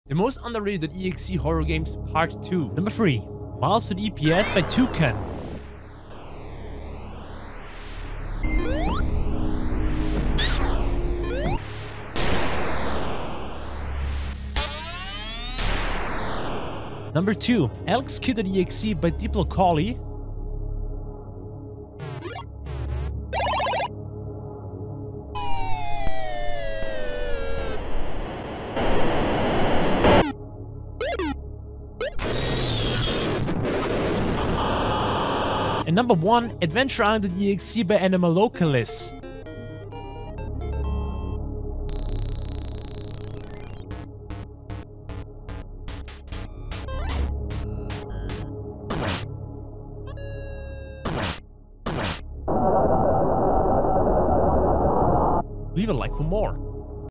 The most underrated .exe horror games, part 2. Number 3. Miles.eps by Toucan. Number 2. Kidd.exe by Diplocoli. And number 1, Adventure Island.exe by Animalocalis. Leave a like for more.